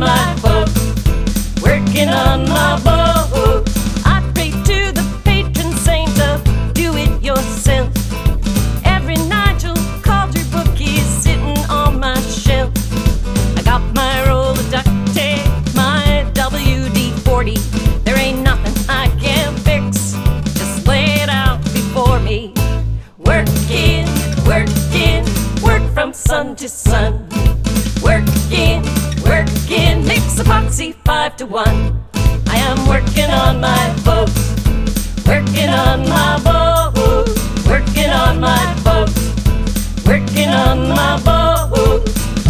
my boat, working on my boat. I pray to the patron saint of do-it-yourself. Every Nigel Calder book is sitting on my shelf. I got my roll of duct tape, my WD-40. There ain't nothing I can't fix, just lay it out before me. Working, working, work from sun to sun. Working, working, mix epoxy 5 to 1. I am working on my boat, working on my boat, working on my boat, working on my boat.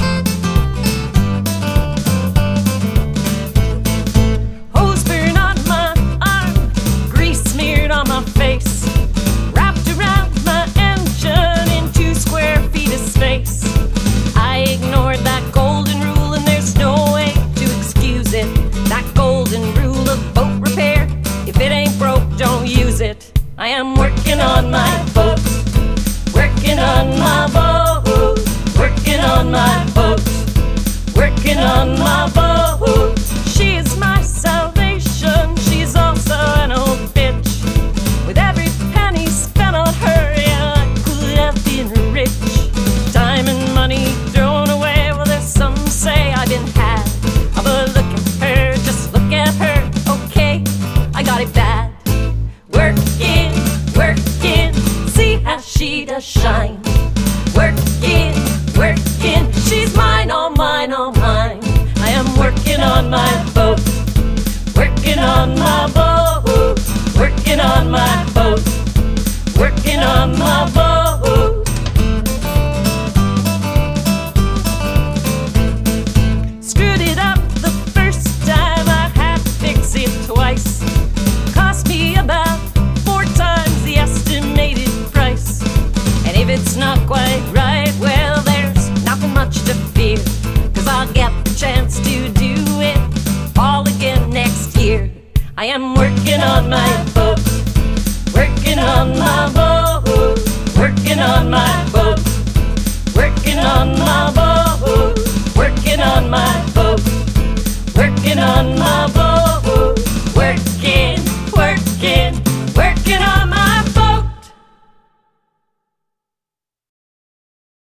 Hose burn on my arm, grease smeared on my face, wrapped around my engine in 2 square feet of space. I ignored that golden rule and there's no way to excuse it. That golden rule of boat repair, if it ain't broke, don't use it. I am working on my boat, working on my boat, working on my boat, working on my boat. She is my salvation, she's also an old bitch. With every penny spent on her, yeah, I could have been rich. Time and money thrown away, well there's some say I've been had. Oh, but look at her, just look at her, okay, I got it bad. Working, working, see how she does shine. Working, working, she's mine, all mine, all mine. I am working on my boat, working on my boat, working on my boat, working on my boat. Screwed it up the first time, I had to fix it twice. Cost me about 4 times the estimated price. And if it's not quite right, well there's nothing much to fear, 'cause I'll get the chance to do it all again next year. I am working on my boat, working on my boat, working on my boat, working on my boat, working on my boat, working on my boat, working, working, working on